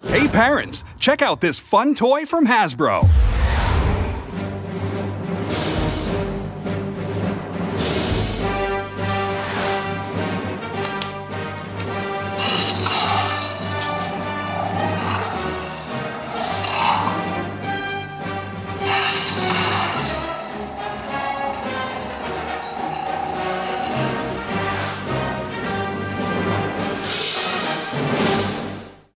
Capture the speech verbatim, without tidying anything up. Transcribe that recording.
Hey parents, check out this fun toy from Hasbro.